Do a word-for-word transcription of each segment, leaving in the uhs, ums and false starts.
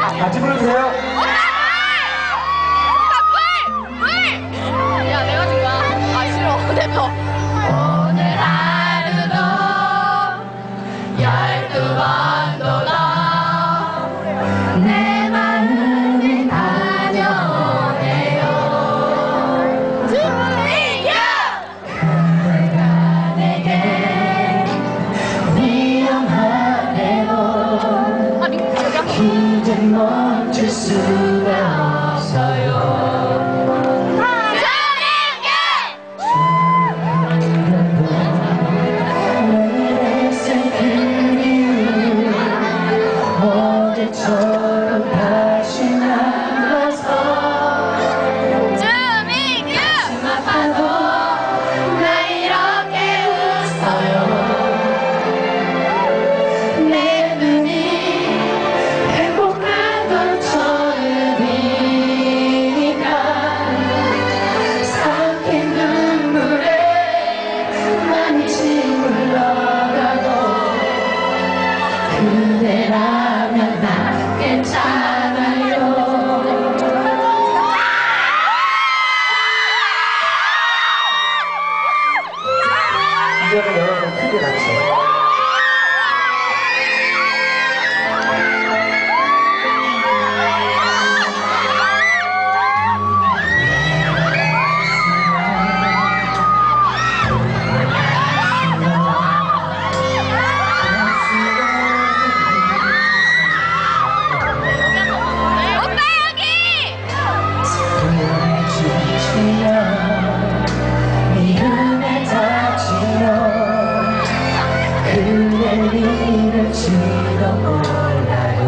같이 불러주세요. 야, 내가 준 거야. 아, 싫어. 대표. 오늘 하루도 열두 번도 더 내 마음이 다녀오네요. 주님이여! 그가 내게 위험하네요. 아, 이제 멈출 수가 없어요. 어제처럼 다시 남아서 주민규 아파도 나 이렇게 웃어요. 내 눈이 행복한 건 처음이니까 삭힌 눈물에 많이 짓물러가도 그대라면 난 괜찮아요. 이제는 여러분 크게 같이. 이럴지도 몰라요.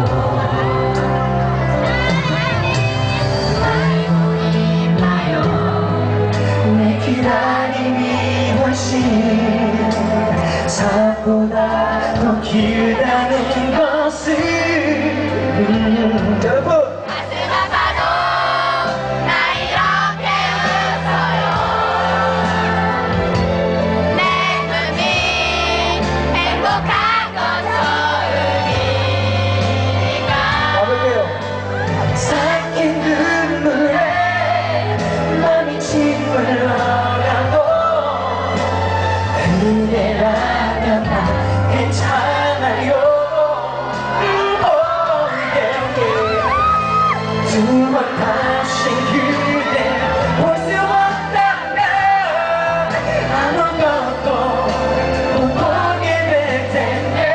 알고 있나요? 내 기다림이 훨씬 삶보다 더 길다는 것을. 음, 여러분 가슴 아파도 나 이렇게 웃어요. 내 눈이 행복한 삭힌 눈물에 맘이 짓물러가도 그대라면 난 괜찮아요. 두 번 다시 그대 볼 수 없다면 아무것도 못 보게 될 텐데.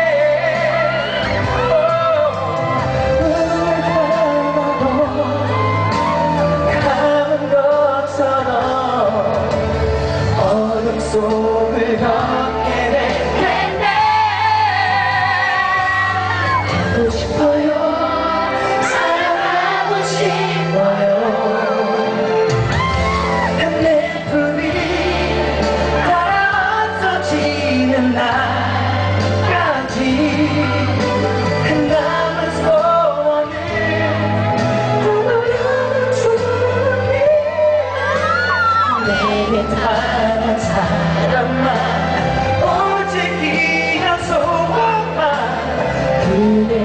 어둠 속을 걷게 될 텐데 하고 싶어요. 사랑하고 싶어요. 내 품이 다 없어지는 날까지 남은 소원을 부르는 주님. 내게 다른 사람만 오직 이런 소원만 그대